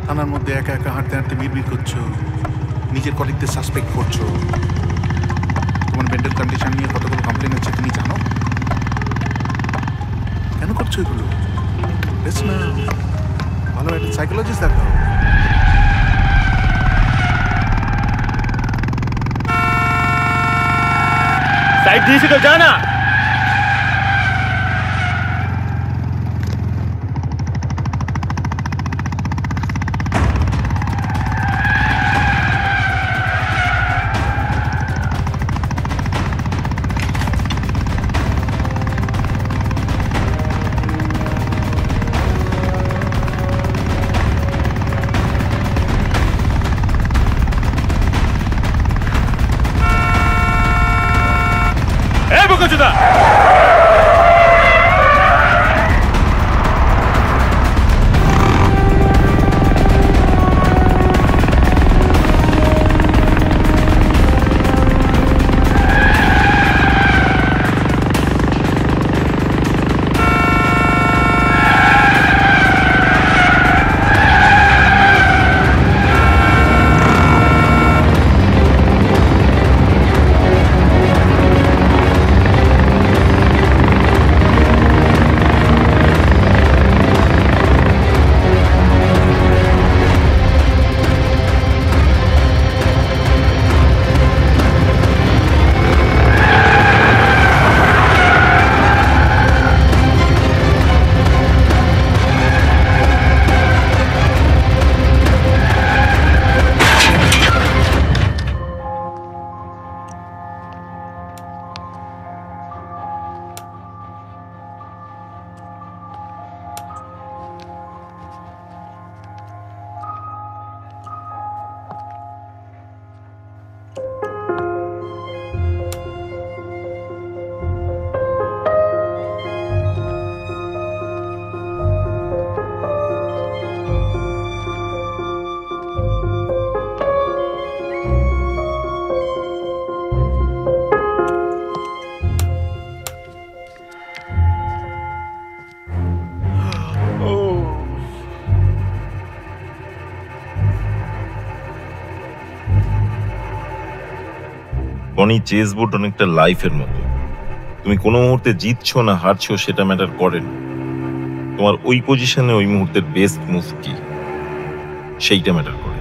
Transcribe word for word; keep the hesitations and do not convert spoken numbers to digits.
থানার মধ্যে একা একা হাঁটতে হাঁটতে বিড়বিড় করছো, নিজের কলিগদের সাসপেক্ট করছো। তোমার মেন্টাল কন্ডিশন নিয়ে কতগুলো কমপ্লেন আছে তুমি জানো? কেন করছো এগুলো? বেশ না, ভালো একটা সাইকোলজিস্ট দেখাও। সাইড দিয়েছি তো, যা না। বোকাচোদা, বনি, চেস বোর্ড অনেকটা লাইফের মতো। তুমি কোনো মুহূর্তে জিতছো না হারছো সেটা ম্যাটার করে না। তোমার ওই পজিশনে ওই মুহূর্তের বেস্ট মুভ কি সেইটা ম্যাটার করে।